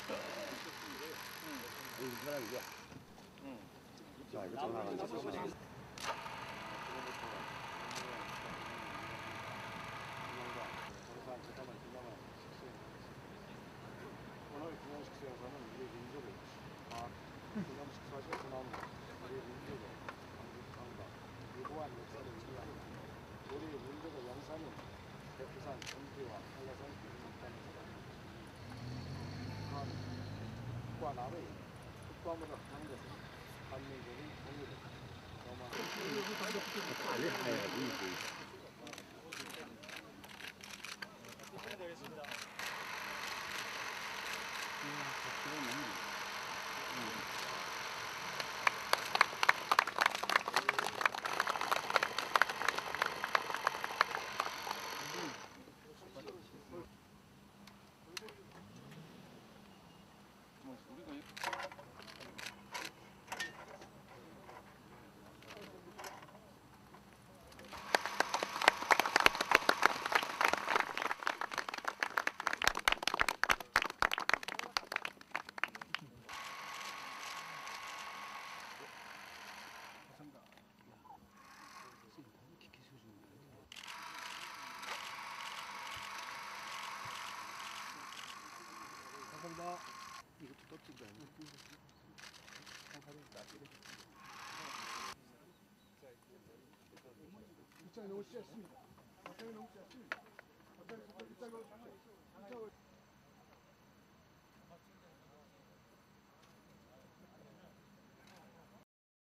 자, 이거 전화가 오늘 기념 식사에서는 우리 민족의 기념 식사에서 나오는 우리 민족의 강과 유구한 역사를 위한 우리 민족의 영상인 백두산 전기와 한라산 기념식당에서 북과 남의 북과보다 한 것은 한민족인 통일을 빨리 해야지. 되겠습니다. 감사합니다. 이것도 떡집이 아니야. 입장이 너무 찢었습니다. 입장이 너무 찢었습니다. 입장을